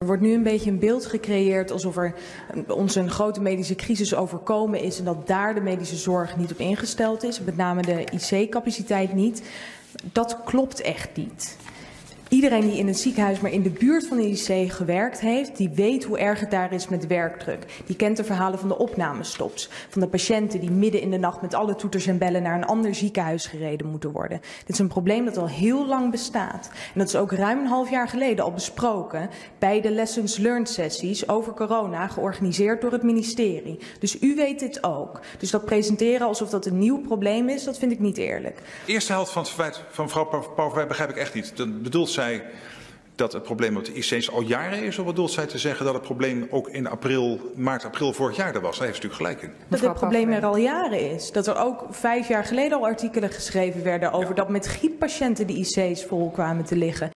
Er wordt nu een beetje een beeld gecreëerd alsof er ons een grote medische crisis overkomen is en dat daar de medische zorg niet op ingesteld is, met name de IC-capaciteit niet. Dat klopt echt niet. Iedereen die in het ziekenhuis, maar in de buurt van de IC gewerkt heeft, die weet hoe erg het daar is met werkdruk. Die kent de verhalen van de opnamestops, van de patiënten die midden in de nacht met alle toeters en bellen naar een ander ziekenhuis gereden moeten worden. Dit is een probleem dat al heel lang bestaat. En dat is ook ruim een half jaar geleden al besproken bij de Lessons Learned sessies over corona, georganiseerd door het ministerie. Dus u weet dit ook. Dus dat presenteren alsof dat een nieuw probleem is, dat vind ik niet eerlijk. De eerste helft van het verwijt van mevrouw Pauwverwij begrijp ik echt niet. Dan bedoelt zij dat het probleem op de IC's al jaren is, of bedoelt zij te zeggen dat het probleem ook in maart, april vorig jaar er was? Daar heeft ze natuurlijk gelijk in. Dat het probleem er al jaren is. Dat er ook 5 jaar geleden al artikelen geschreven werden over dat met grieppatiënten de IC's vol kwamen te liggen.